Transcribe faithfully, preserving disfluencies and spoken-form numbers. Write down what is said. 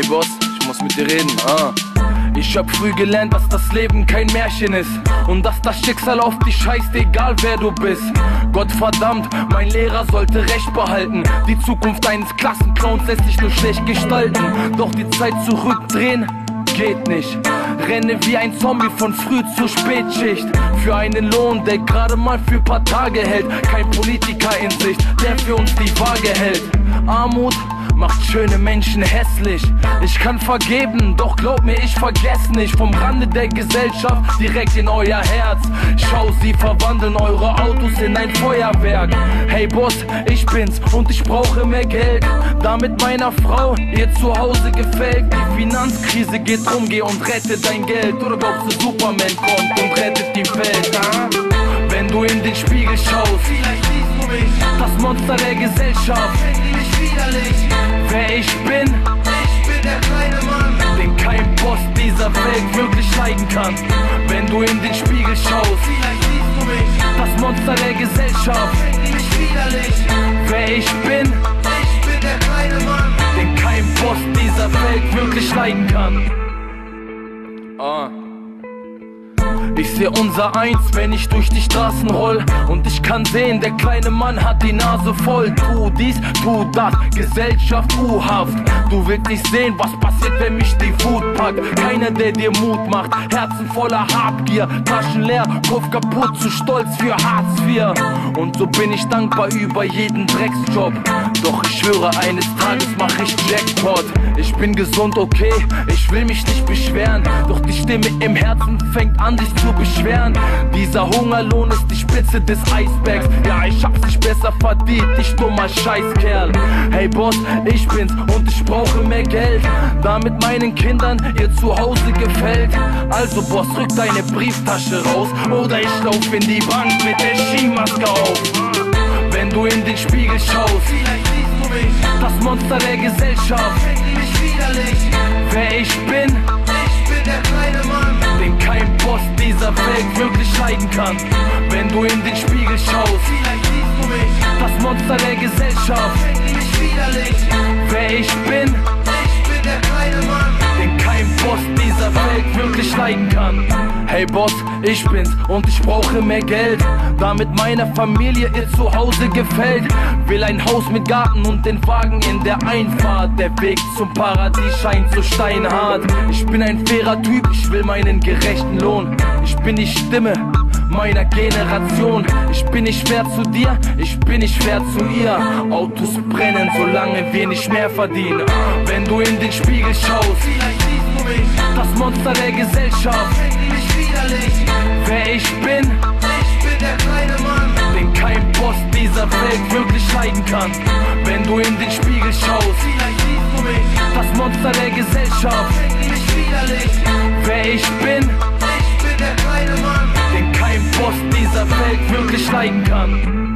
Hey Boss, ich muss mit dir reden, ah. Ich hab früh gelernt, dass das Leben kein Märchen ist und dass das Schicksal auf dich scheißt, egal wer du bist. Gottverdammt, mein Lehrer sollte Recht behalten. Die Zukunft eines Klassenclowns lässt sich nur schlecht gestalten. Doch die Zeit zurückdrehen geht nicht. Renne wie ein Zombie von früh zur Spätschicht. Für einen Lohn, der gerade mal für paar Tage hält. Kein Politiker in Sicht, der für uns die Waage hält. Armut macht schöne Menschen hässlich. Ich kann vergeben, doch glaub mir, ich vergess nicht. Vom Rande der Gesellschaft direkt in euer Herz. Schau, sie verwandeln eure Autos in ein Feuerwerk. Hey Boss, ich bin's und ich brauche mehr Geld, damit meiner Frau ihr Zuhause gefällt. Die Finanzkrise geht rum, geh und rette dein Geld. Oder glaubst du, Superman kommt und rettet die Welt? Ah? Wenn du in den Spiegel schaust, vielleicht siehst du mich, das Monster der Gesellschaft. Wer ich bin, ich bin der kleine Mann, den kein Boss dieser Welt wirklich leiden kann. Wenn du in den Spiegel schaust, vielleicht siehst du mich, das Monster der Gesellschaft. Wer ich bin, ich bin der kleine Mann, den kein Boss dieser Welt wirklich leiden kann. Ah. Ich seh unser Eins, wenn ich durch die Straßen roll. Und ich kann sehen, der kleine Mann hat die Nase voll. Tu dies, tu das, Gesellschaft U-Haft. Du willst nicht sehen, was passiert, wenn mich die Wut packt. Keiner, der dir Mut macht, Herzen voller Habgier. Taschen leer, Kopf kaputt, zu stolz für Hartz vier. Und so bin ich dankbar über jeden Drecksjob. Doch ich schwöre, eines Tages mach ich Jackpot. Ich bin gesund, okay, ich will mich nicht beschweren. Doch die Stimme im Herzen fängt an, sich zu beschweren. Dieser Hungerlohn ist die Spitze des Eisbergs. Ja, ich hab's nicht besser verdient, ich dummer Scheißkerl. Hey Boss, ich bin's und ich brauche mehr Geld, damit meinen Kindern ihr Zuhause gefällt. Also Boss, rück deine Brieftasche raus, oder ich lauf in die Bank mit der Skimaske auf. Wenn du in den Spiegel schaust, vielleicht siehst du mich, das Monster der Gesellschaft. Wer ich bin, ich bin der kleine Mann, den kein Boss dieser Welt wirklich leiden kann. Wenn du in den Spiegel schaust, vielleicht siehst du mich, das Monster der Gesellschaft. Wer ich bin, ich bin der kleine Mann, den kein Boss dieser Welt wirklich leiden kann. Hey Boss, ich bin's und ich brauche mehr Geld, damit meiner Familie ihr Zuhause gefällt. Will ein Haus mit Garten und den Wagen in der Einfahrt. Der Weg zum Paradies scheint so steinhart. Ich bin ein fairer Typ, ich will meinen gerechten Lohn. Ich bin die Stimme meiner Generation. Ich bin nicht fair zu dir, ich bin nicht fair zu ihr. Autos brennen, solange wir nicht mehr verdienen. Wenn du in den Spiegel schaust, vielleicht siehst du mich, das Monster der Gesellschaft. Wer ich bin, ich bin der kleine Mann, den kein Boss dieser Welt wirklich leiden kann. Wenn du in den Spiegel schaust, vielleicht siehst du mich, das Monster der Gesellschaft. Wer ich bin, ich bin der kleine Mann, den kein Boss dieser Welt wirklich leiden kann.